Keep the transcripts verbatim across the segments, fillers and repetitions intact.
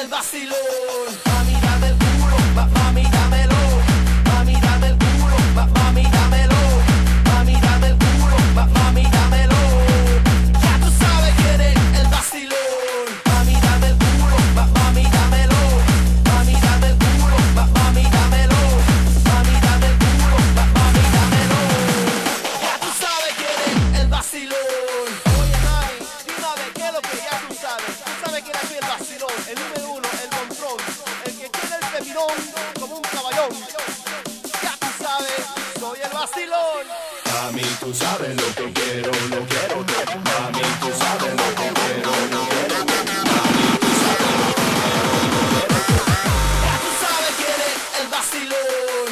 el vacilón. Mami, dame el culo, ma- mami, dámelo. Mami, dame el culo, ma- mami, dámelo. Mami, dame el culo, ma- mami, dámelo. Ya tú sabes quién es el vacilón. Mami, dame el culo, ma- mami, dámelo. Mami, dame el culo, ma- mami, dámelo. Mami, dame el culo, ma- mami, dámelo. Ya tú sabes quién es el vacilón. Oye, mami, dime a ver qué es lo que ya tú sabes. Tú sabes que era aquí el vacilón, el número uno, el control, el que tiene el pepinón como un caballón. Ya tú sabes, soy el vacilón. Mami, tú sabes lo que quiero, lo quiero todo. Mami, tú sabes lo que quiero, lo quiero todo. Mami, tú sabes lo que quiero, lo quiero todo. Ya tú sabes quién es el vacilón.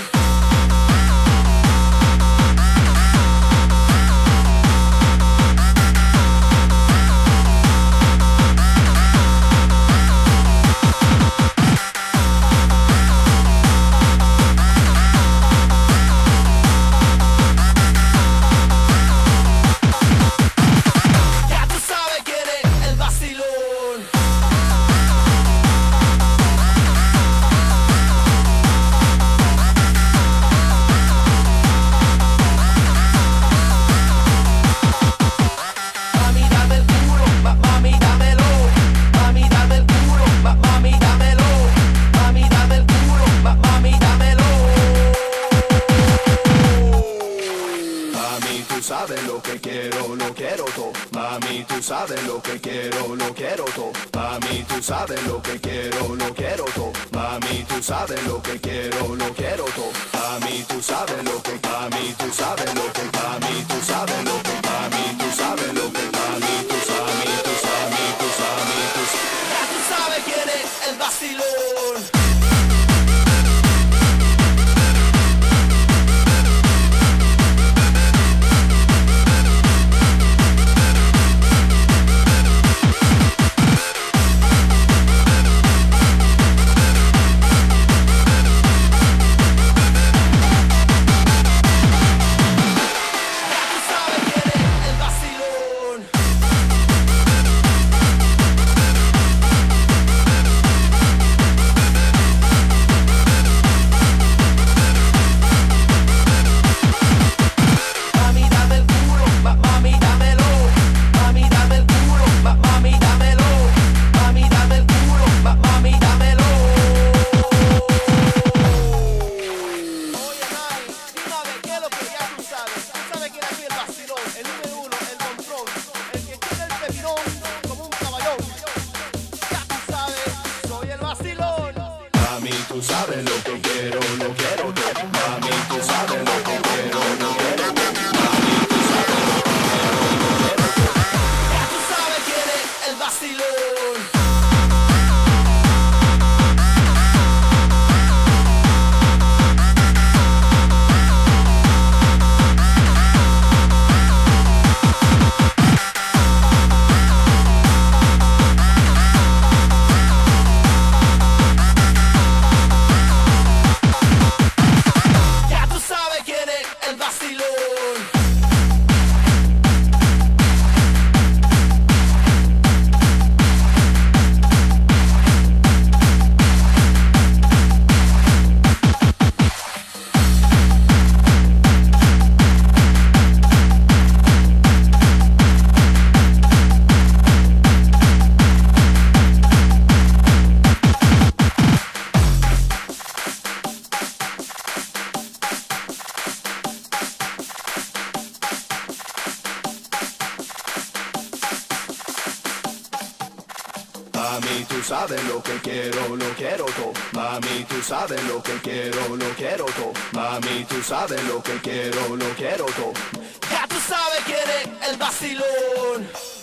Ya tú sabes quién es el vacilón. Mami, dame el culo, ma- mami, dámelo. Mami, dame el culo, ma- mami, dámelo. Mami, dame el culo, ma- mami, dámelo. Mami, tú sabes lo que quiero, lo quiero todo. Mami, tú sabes lo que quiero, lo quiero todo. Mami, tú sabes lo que quiero, lo quiero todo. Mami, tú sabes lo que quiero, lo quiero todo. Mami, tú sabes lo que, mami, tú sabes lo que, mami, tú sabes lo que, mami, tú sabes lo que, mami, tú sabes, tú sabes, tú sabes, tú sabes. Ya tú sabes quién es el vacilón. Ya tú sabes quién es el vacilón. Mami, dame el culo, ma- mami, dámelo. Mami, dame el culo, ma- mami, dámelo. Mami, dame el culo, ma- mami, dámelo. Oye, mami, dime a ver qué es lo que ya tú sabes. Tú sabes que era aquí el vacilón, el número uno, el control, el que tiene el pepinón como un caballón. Ya tú sabes, soy el vacilón. Mami, tú sabes lo que quiero, lo quiero todo. Mami, tú sabes lo que quiero, lo quiero todo. Mami, tú sabes lo que quiero, lo quiero todo. Ya tú sabes quién es el vacilón. Ya tú sabes quién es el vacilón. Mami, tú sabes lo que quiero, lo quiero todo. Mami, tú sabes lo que quiero, lo quiero todo. Mami, tú sabes lo que quiero, lo quiero todo. Ya tú sabes quién es el vacilón.